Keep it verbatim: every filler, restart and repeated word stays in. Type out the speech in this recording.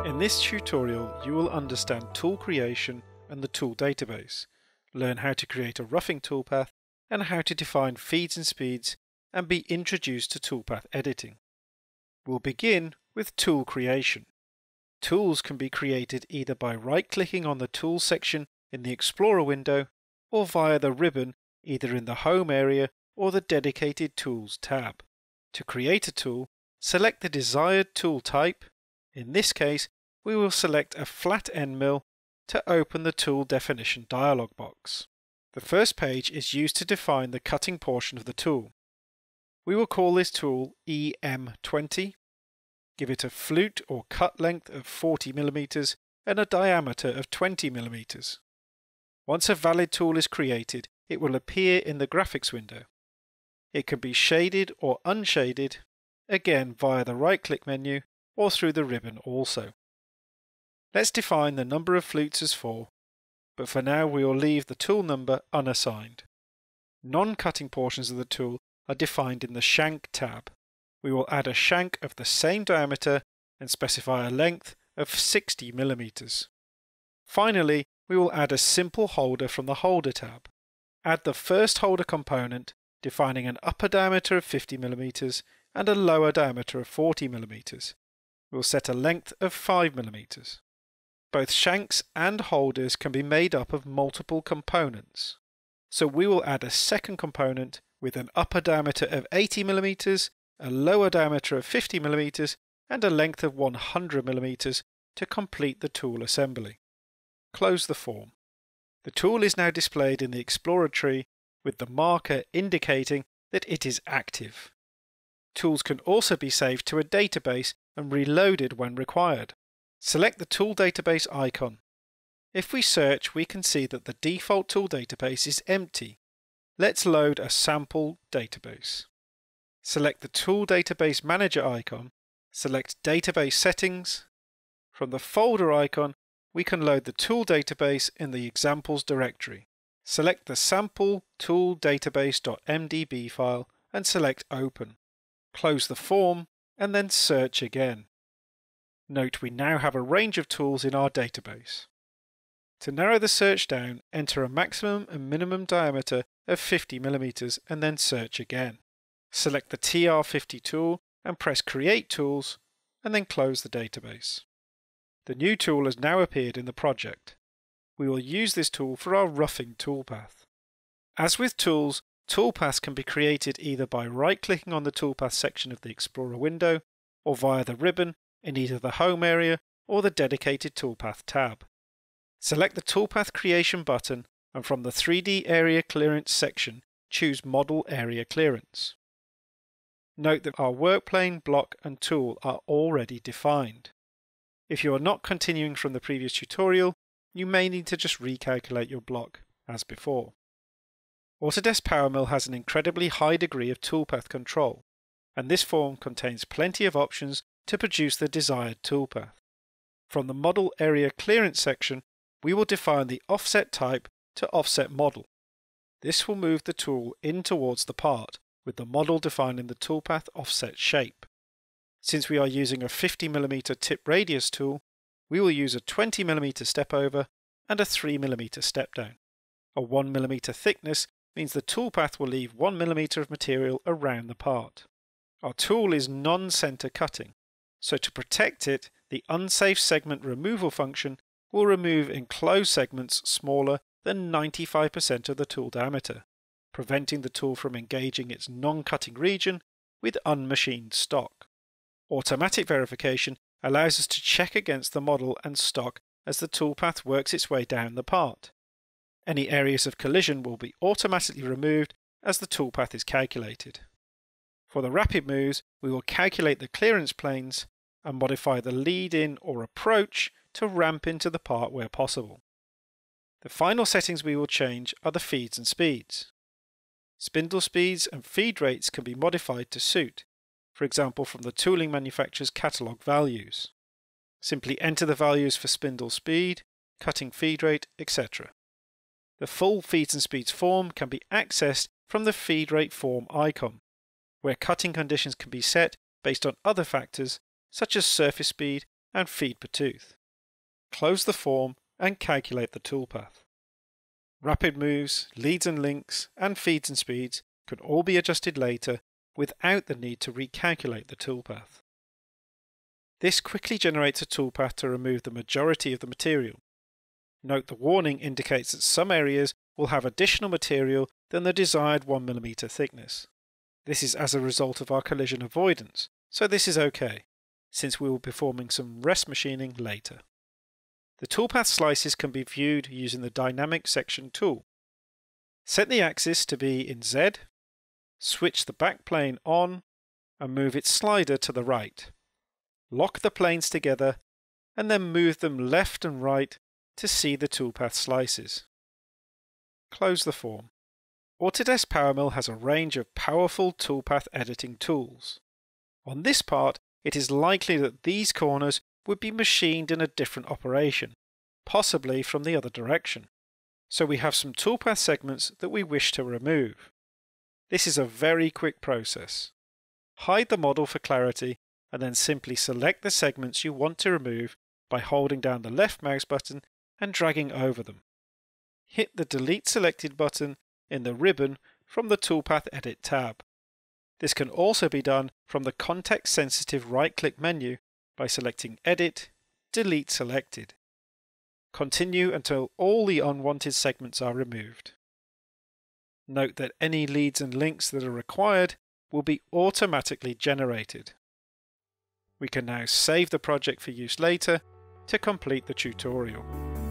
In this tutorial, you will understand tool creation and the tool database, learn how to create a roughing toolpath, and how to define feeds and speeds, and be introduced to toolpath editing. We'll begin with tool creation. Tools can be created either by right-clicking on the Tools section in the Explorer window, or via the ribbon either in the Home area or the Dedicated Tools tab. To create a tool, select the desired tool type. In this case, we will select a flat end mill to open the tool definition dialog box. The first page is used to define the cutting portion of the tool. We will call this tool E M twenty, give it a flute or cut length of forty millimeters and a diameter of twenty millimeters. Once a valid tool is created, it will appear in the graphics window. It can be shaded or unshaded, again via the right-click menu or through the ribbon also. Let's define the number of flutes as four, but for now we will leave the tool number unassigned. Non-cutting portions of the tool are defined in the Shank tab. We will add a shank of the same diameter and specify a length of sixty millimeters. Finally, we will add a simple holder from the Holder tab. Add the first holder component, defining an upper diameter of fifty millimeters and a lower diameter of forty millimeters. We'll set a length of five millimeters. Both shanks and holders can be made up of multiple components. So we will add a second component with an upper diameter of eighty millimeters, a lower diameter of fifty millimeters, and a length of one hundred millimeters to complete the tool assembly. Close the form. The tool is now displayed in the Explorer tree with the marker indicating that it is active. Tools can also be saved to a database and reloaded when required. Select the tool database icon. If we search, we can see that the default tool database is empty. Let's load a sample database. Select the Tool Database Manager icon, select Database Settings. From the folder icon, we can load the tool database in the Examples directory. Select the sample tool database.mdb file and select Open. Close the form and then search again. Note we now have a range of tools in our database. To narrow the search down, enter a maximum and minimum diameter of fifty millimeters and then search again. Select the T R fifty tool and press Create Tools and then close the database. The new tool has now appeared in the project. We will use this tool for our roughing toolpath. As with tools, toolpaths can be created either by right-clicking on the Toolpath section of the Explorer window or via the ribbon in either the Home area or the Dedicated Toolpath tab. Select the Toolpath Creation button and from the three D Area Clearance section choose Model Area Clearance. Note that our workplane, block and tool are already defined. If you are not continuing from the previous tutorial, you may need to just recalculate your block as before. Autodesk PowerMill has an incredibly high degree of toolpath control, and this form contains plenty of options to produce the desired toolpath. From the Model Area Clearance section, we will define the offset type to offset model. This will move the tool in towards the part, with the model defining the toolpath offset shape. Since we are using a fifty millimeter tip radius tool, we will use a twenty millimeter step over and a three millimeter step down. A one millimeter thickness means the toolpath will leave one millimeter of material around the part. Our tool is non-center cutting, so to protect it, the unsafe segment removal function will remove enclosed segments smaller than ninety-five percent of the tool diameter, preventing the tool from engaging its non-cutting region with unmachined stock. Automatic verification allows us to check against the model and stock as the toolpath works its way down the part. Any areas of collision will be automatically removed as the toolpath is calculated. For the rapid moves, we will calculate the clearance planes and modify the lead-in or approach to ramp into the part where possible. The final settings we will change are the feeds and speeds. Spindle speeds and feed rates can be modified to suit, for example from the tooling manufacturer's catalogue values. Simply enter the values for spindle speed, cutting feed rate, et cetera. The full feeds and speeds form can be accessed from the feed rate form icon, where cutting conditions can be set based on other factors such as surface speed and feed per tooth. Close the form and calculate the toolpath. Rapid moves, leads and links, and feeds and speeds can all be adjusted later without the need to recalculate the toolpath. This quickly generates a toolpath to remove the majority of the material. Note the warning indicates that some areas will have additional material than the desired one millimeter thickness. This is as a result of our collision avoidance, so this is okay, since we will be performing some rest machining later. The toolpath slices can be viewed using the Dynamic Section tool. Set the axis to be in Z, switch the back plane on, and move its slider to the right. Lock the planes together, and then move them left and right to see the toolpath slices. Close the form. Autodesk PowerMill has a range of powerful toolpath editing tools. On this part, it is likely that these corners would be machined in a different operation, possibly from the other direction. So we have some toolpath segments that we wish to remove. This is a very quick process. Hide the model for clarity and then simply select the segments you want to remove by holding down the left mouse button and dragging over them. Hit the Delete Selected button in the ribbon from the Toolpath Edit tab. This can also be done from the context-sensitive right-click menu by selecting Edit, Delete Selected. Continue until all the unwanted segments are removed. Note that any leads and links that are required will be automatically generated. We can now save the project for use later to complete the tutorial.